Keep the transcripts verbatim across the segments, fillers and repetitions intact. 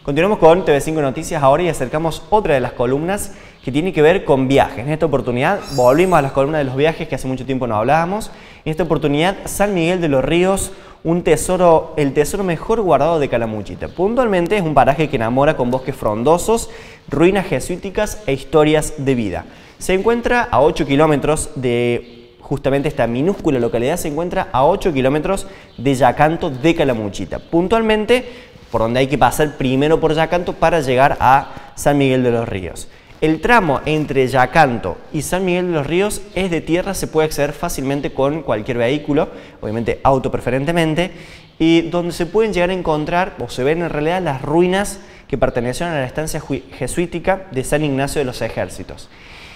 Continuamos con T V cinco Noticias ahora y acercamos otra de las columnas que tiene que ver con viajes. En esta oportunidad volvimos a las columnas de los viajes que hace mucho tiempo no hablábamos. En esta oportunidad, San Miguel de los Ríos, un tesoro, el tesoro mejor guardado de Calamuchita. Puntualmente es un paraje que enamora con bosques frondosos, ruinas jesuíticas e historias de vida. Se encuentra a ocho kilómetros de justamente esta minúscula localidad, se encuentra a ocho kilómetros de Yacanto de Calamuchita. Puntualmente, por donde hay que pasar primero por Yacanto para llegar a San Miguel de los Ríos. El tramo entre Yacanto y San Miguel de los Ríos es de tierra, se puede acceder fácilmente con cualquier vehículo, obviamente auto preferentemente, y donde se pueden llegar a encontrar, o se ven en realidad, las ruinas que pertenecieron a la estancia jesuítica de San Ignacio de los Ejércitos.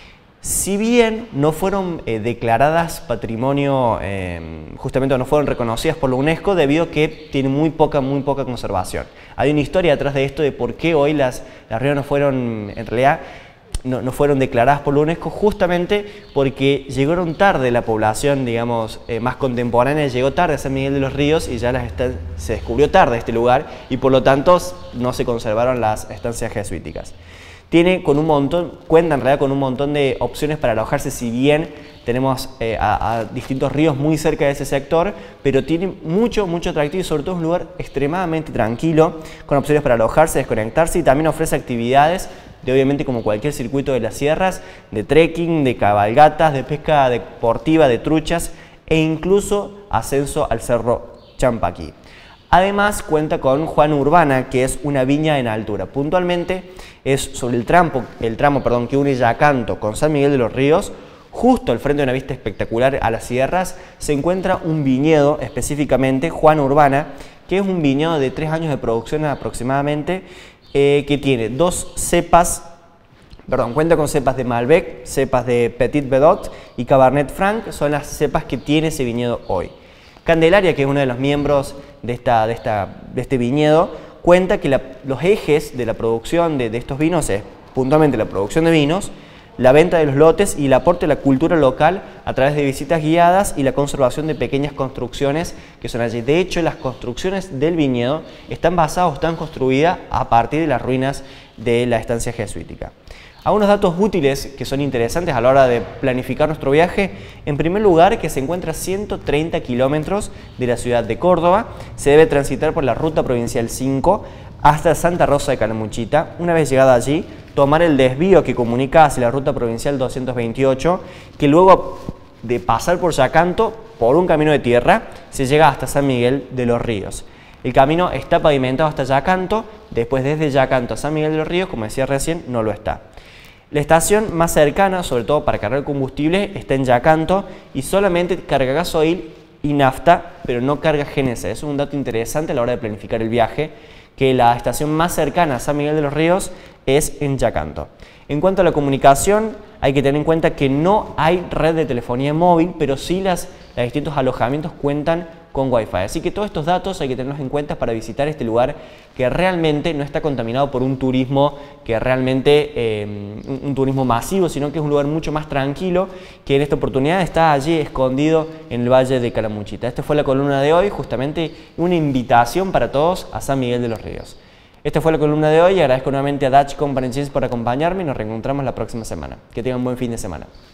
Si bien no fueron eh, declaradas patrimonio, eh, justamente no fueron reconocidas por la UNESCO debido a que tienen muy poca, muy poca conservación. Hay una historia detrás de esto de por qué hoy las, las ruinas no fueron, en realidad, no, no fueron declaradas por la UNESCO, justamente porque llegaron tarde la población, digamos, eh, más contemporánea, llegó tarde a San Miguel de los Ríos y ya las está, se descubrió tarde este lugar y por lo tanto no se conservaron las estancias jesuíticas. Tiene con un montón, cuenta en realidad con un montón de opciones para alojarse, si bien tenemos eh, a, a distintos ríos muy cerca de ese sector, pero tiene mucho, mucho atractivo y sobre todo es un lugar extremadamente tranquilo, con opciones para alojarse, desconectarse y también ofrece actividades de obviamente como cualquier circuito de las sierras, de trekking, de cabalgatas, de pesca deportiva, de truchas e incluso ascenso al Cerro Champaquí. Además cuenta con Juana Urbana, que es una viña en altura. Puntualmente es sobre el tramo, el tramo perdón, que une Yacanto con San Miguel de los Ríos. Justo al frente de una vista espectacular a las sierras se encuentra un viñedo, específicamente Juana Urbana, que es un viñedo de tres años de producción aproximadamente, eh, que tiene dos cepas, perdón, cuenta con cepas de Malbec, cepas de Petit Verdot y Cabernet Franc, son las cepas que tiene ese viñedo hoy. Candelaria, que es uno de los miembros de, esta, de, esta, de este viñedo, cuenta que la, los ejes de la producción de, de estos vinos es puntualmente la producción de vinos, la venta de los lotes y el aporte de la cultura local a través de visitas guiadas y la conservación de pequeñas construcciones que son allí. De hecho, las construcciones del viñedo están basadas o están construidas a partir de las ruinas de la estancia jesuítica. Algunos datos útiles que son interesantes a la hora de planificar nuestro viaje. En primer lugar, que se encuentra a ciento treinta kilómetros de la ciudad de Córdoba. Se debe transitar por la ruta provincial cinco hasta Santa Rosa de Calamuchita. Una vez llegada allí, tomar el desvío que comunica hacia la ruta provincial doscientos veintiocho, que luego de pasar por Yacanto, por un camino de tierra, se llega hasta San Miguel de los Ríos. El camino está pavimentado hasta Yacanto, después desde Yacanto a San Miguel de los Ríos, como decía recién, no lo está. La estación más cercana, sobre todo para cargar combustible, está en Yacanto y solamente carga gasoil y nafta, pero no carga G N C. Eso es un dato interesante a la hora de planificar el viaje, que la estación más cercana a San Miguel de los Ríos es en Yacanto. En cuanto a la comunicación, hay que tener en cuenta que no hay red de telefonía móvil, pero sí las, los distintos alojamientos cuentan con Wi-Fi. Así que todos estos datos hay que tenerlos en cuenta para visitar este lugar que realmente no está contaminado por un turismo que realmente eh, un, un turismo masivo, sino que es un lugar mucho más tranquilo, que en esta oportunidad está allí escondido en el Valle de Calamuchita. Esta fue la columna de hoy, justamente una invitación para todos a San Miguel de los Ríos. Esta fue la columna de hoy y agradezco nuevamente a Dutch Company Jeans por acompañarme y nos reencontramos la próxima semana. Que tengan un buen fin de semana.